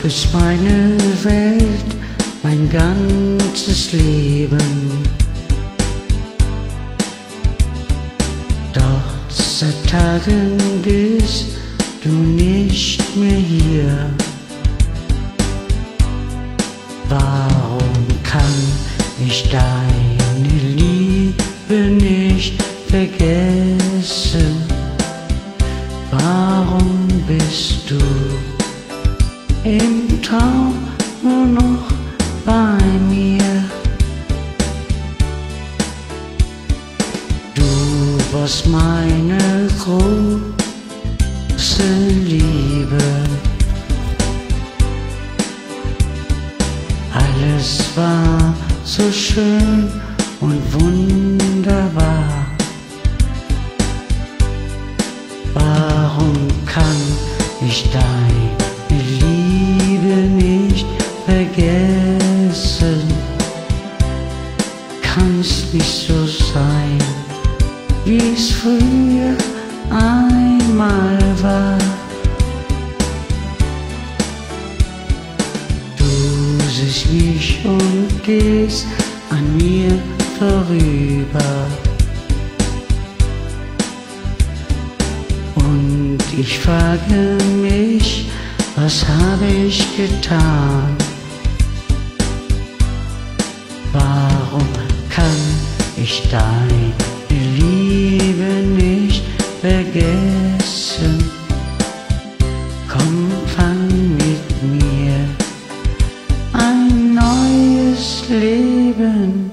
bist meine Welt, mein ganzes Leben. Doch seit Tagen bist du nicht mehr hier. Warum kann ich deine Liebe nicht vergessen? Warum bist du im Traum nur noch bei mir? Du warst meine große Liebe. Alles war so schön und wunderbar. Warum kann ich deine Liebe nicht vergessen? Kann's nicht so sein, wie es früher einmal war. Du siehst mich und gehst an mir vorüber. Und ich frage mich, was habe ich getan? Warum kann ich deine Liebe nicht vergessen? Komm, fang mit mir ein neues Leben.